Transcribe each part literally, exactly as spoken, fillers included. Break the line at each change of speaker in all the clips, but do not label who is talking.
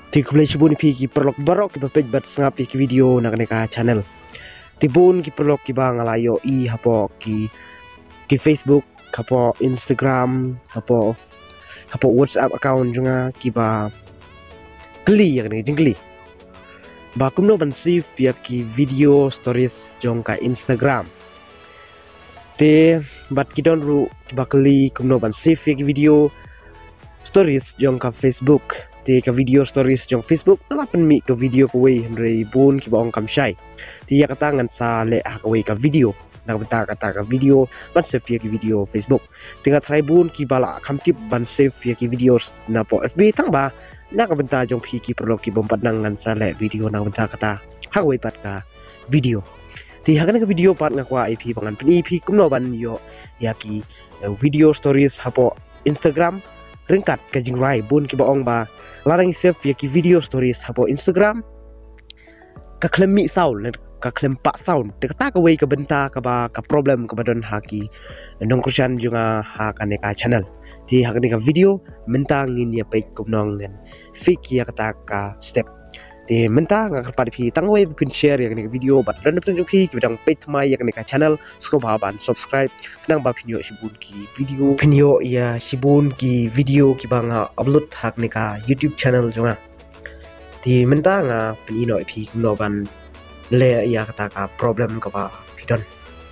Ti Khublei shibun pi ki paralok baroh ki page bat sengapi ki video nak neka channel. Ti bun ki paralok ki bang alayo i hapo ki ki Facebook, hapo Instagram, hapo hapo WhatsApp account juga ki ba kli yang ni jingkli. Ba kumno ban save ya ki video stories jong ka Instagram. Te bat ki don ru ki ba kli kumno ban save ya ki video stories jong ka Facebook. Ti ka video stories jong Facebook telah pen mi ke video ko we hynrei bun ki ba ong kam shai. Ti ya katangan sa le ha ko we ka video. Nak benta kata ka video ban save ya ki video Facebook. Tinggal try bun ki bala kam tip ban save ya ki video na po F B tang ba. Nak benta jong pi ki perlu ki bompat nangan sa le video nak benta kata ha we pat ka video. Ti ha ka video pat ngakwa I P pangan pen I P kumno ban yo ya ki video stories hapo Instagram ryngkat ke jingrwai bun ki baong ba larang save ya ki video stories hapo Instagram ka klem mi sound ka klem pak sound te kata ka we ka benta ka ba ka problem ka badon haki jingkyrshan juga ha ka ne ka channel ti ha ka ne ka video mentang ngin ya page kumnong ngan fik ya kata ka step ti menta ngak pa di tang we pin share ya ka ne video bat dan betul ki ki bidang page thymmai ya ka ne ka channel sko ba ban subscribe nang ba pinyo shibun ki video pinyo ya shibun ki video ki banga upload hak ne ka YouTube channel juga ti menta nga pinino pi kumno ban le ya kata ka problem ka ba pidon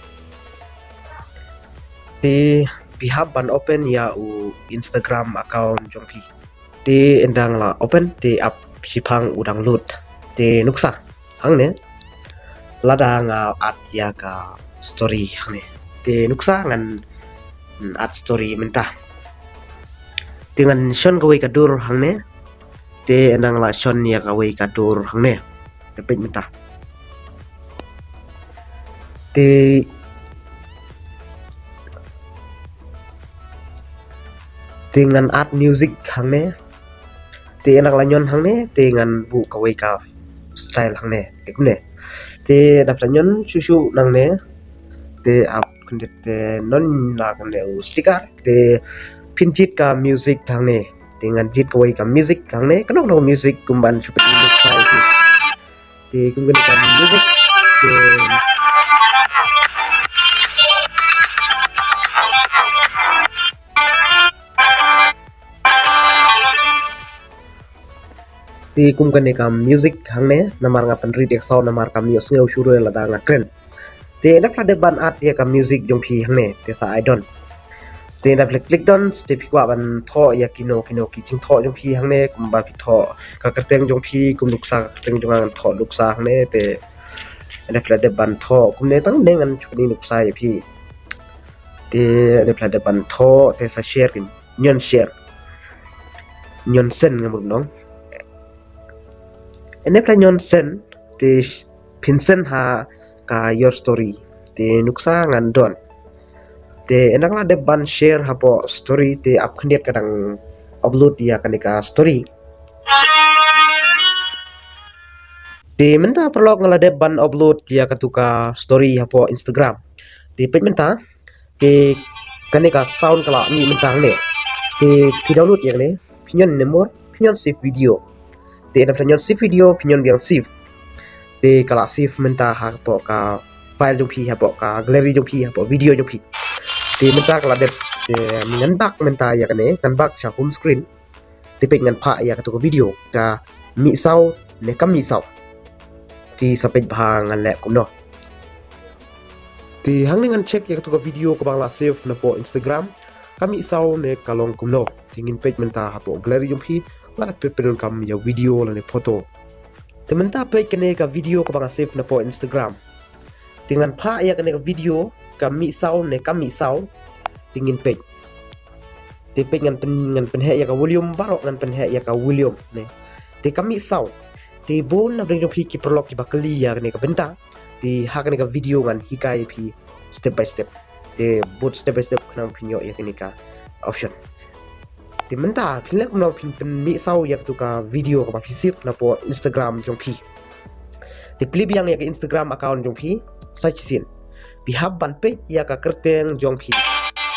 ti pihak ban open ya u Instagram account jong pi ti endang la open ti up Shaphang udang load ti nuksa hang ne lada nga at ya ka story hang ne ti nuksa ngan at story mentah ti ngan shon ka we ka dur hang ne ti endang la shon ya ka we ka dur hang ne tepet mentah ti dengan art music hang ne ti enak lanyon hang ne ti ngan bu ka we ka style hang ne ikum ne ti dap lanyon susu nang ne ti ap kundet te non la kan le sticker ti pinjit ka music hang ne ti ngan jit ka we ka music hang ne kanong no music kumban seperti ini ti kumban ka music ti ti kum kan ka music hang ne namar ngapan read ek sound namar kam yo sngwe shuru la da ngakren ti nak la de ban art ya ka music jong pi hang ne ti sa idon ti nak click don ti pi kwa ban tho ya kino kino ki ching tho jong pi hang ne kum ba pi tho ka kerteng jong pi kum luksa kerteng jong an tho luksa hang ne ti nak la de ban tho kum ne tang ne ngan chuni luksa ya pi ti nak la de ban tho ti sa share kin nyon share nyon sen ngamuk nong ene planyon sen ti pinsen ha ka your story ti nuksa ngan don ti enak la de ban share hapo story ti up khndiat kadang upload ya kanika story ti menta perlu ngala de ban upload ya katuka story hapo Instagram ti page menta ti kanika sound kala ni menta ne ti pi download yang ne pinyon nomor pinyon save video ti ada pinyon save video pinyon biang save ti kala save menta ha po ka file jong pi ha po ka gallery jong pi ha po video jong pi ti menta kala de ti ngan bak menta ya kane kan bak cha home screen ti pe ngan pha ya ka to video ka mi sau ne kam mi sau ti sapet bhang ngan le kumno ti hang ngan check ya ka to video ko bang la save na po Instagram kami sau ne kalong kumno tingin page menta ha po gallery jong pi la pepedon kam ya video la ne foto tementa page kene ka video ko bang save na po Instagram tingan pha ya kene ka video kami sau ne kami sau tingin page te page ngan pen ngan pen he ya ka volume baroh ngan pen he ya ka volume ne te kami sau te bon na bring ki ki paralok ki bakali ya kene ka benta ti ha kene ka video ngan hikai pi step by step te bot step by step kena pinyo ya kene ka option ti menta pinlek no pin pen mi sau yak tu ka video ka pisip na po Instagram jong pi ti plib yang yak Instagram account jong pi search sin pi habban page ya ka kerteng jong pi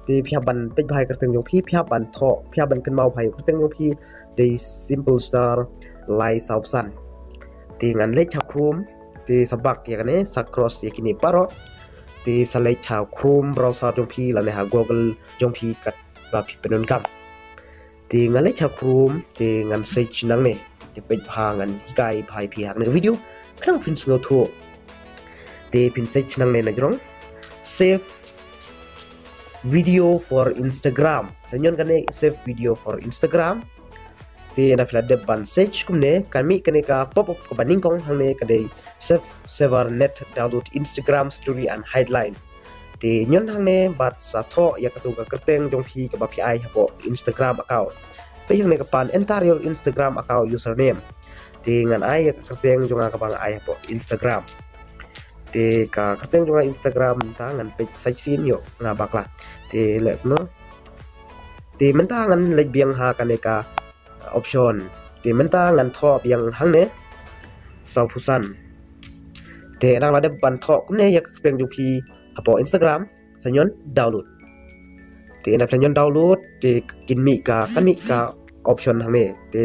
ti phia ban pe bhai kerteng jong phi phia ban tho phia ban kan mau bhai kerteng jong phi the simple star lai sau san ti ngan le cha khrum ti sabak ya kane sa cross ya kini baroh ti salai cha khrum browser jong phi la ne ha google jong phi kat ba phi penun kam ti ngan le cha khrum ti ngan search nang ne ti pe bha ngan kai bhai phi hak ne video klang phin sngo thu ti phin search nang ne na jong save video for Instagram sanyon kane save video for Instagram ti na fla de ban search kumne kami kane ka pop up ko baning kong hangne kade save server net download Instagram story and headline ti nyon hangne bat sa tho ya katu ka kerteng jong phi ka ba phi ai hapo Instagram account pe hangne ka pan entire Instagram account username ti ngan ai ka kerteng jong ka bang ai hapo Instagram ti ka kerteng jong Instagram ta ngan pe sai sin yo nga bakla ti le no ti menta ngan le biang ha kane ka option ti menta ngan tho biang hangne sau phusan te đang là đâm bàn thọ cũng này ya tiền chụp phi hapo Instagram sanyon download te na sanyon download te kin mi ka kan mi ka option hang ne te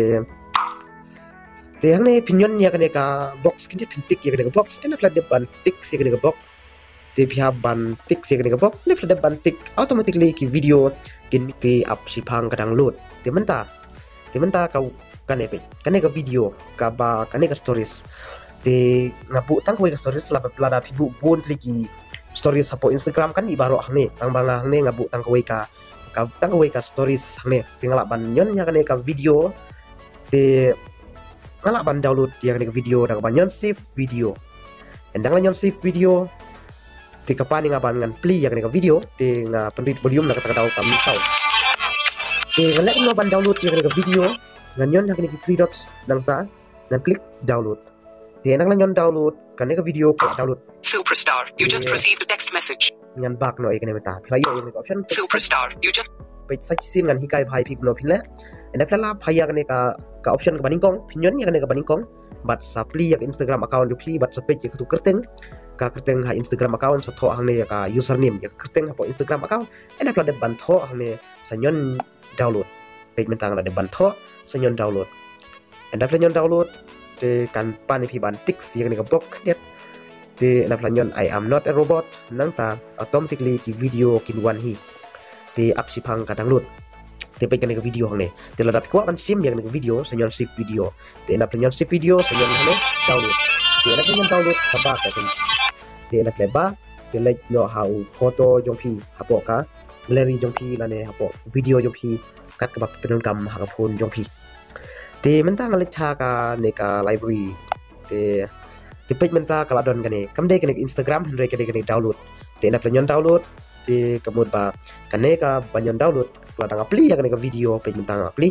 te hang ne pinyon ya kan ka box kin pin tik ya kan box kan flat de ban tik se kan box te pha ban tik se kan box ne flat de ban tik automatically ki video kin mi ki up Shaphang ka download te menta te menta ka kan ne pe kan ne ka video ka ba kan ne ka stories te ngapu tang koi ka stories la pelada pibu bon lagi stories hapo Instagram kan ibaro hang ne tang banga hang ne ngabu tang koi ka ka tang koi ka stories hang ne tingala ban nyon nya kan ka video te ngala ban download ya kan ka video dang ban nyon save video endang la nyon save video te ka pani ngaban ngan play ya kan ka video te nga penrit volume na kata daw kam sau te ngalek no ban download ya kan ka video ngan nyon ya kan ki three dots dang ta dan klik download thì năng nhân download cái này cái video của download
superstar you just received a text message
nhân bạc nội cái này mình ta philah yo yang option
superstar you just
pe sai sin ngan hikai bhai phik no philah and philah phaya cái này ka ka option ka baning kong pinyon ya cái này ka baning kong but supply ya Instagram account du phi but sapet ya tu kerteng ka kerteng ha Instagram account sa tho hang ne ka username ya kerteng ha po Instagram account and philah de ban tho hang ne sanyon download pe mình tang la de ban tho sanyon download and philah nyon download te kan pan phi ban tik si kan ka block net te na planyon I am not a robot nang ta automatically ki video kin one hi te up Shaphang ka download te pe kan ka video hang ne te la dap ko ban sim yang ka video sanyon save video te na planyon save video sanyon hane download te na planyon download sa ba ka te na pleba te like no how photo jong phi hapo ka gallery jong phi la ne hapo video jong phi kat ka ba penon kam ha ka phone jong phi te menta ngalik cha ka ne ka library te te page menta ka ladon kane kamde kane Instagram hynrei kane kane download te na planyon download te kamud ba kane ka banyon download la dang apply ya kane ka video page menta apply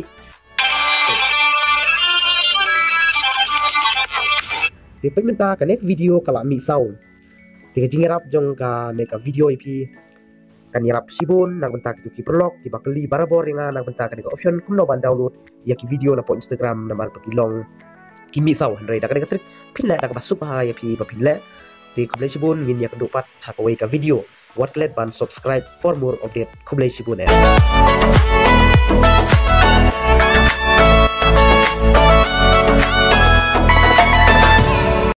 te page menta kane video kala mi sau te jingrap jong ka ne ka video ip kan yarap shibun nak bentak itu ki paralok ki bakli barabor ringa nak bentak ka option kumno ban download ya ki video na po Instagram na mar pakilong ki mi sau hynrei da ka trik philah da ka basuk ha ya pi ba philah ti Khublei shibun ngin ya ka dupat ha ka ka video what klet ban subscribe for more update Khublei shibun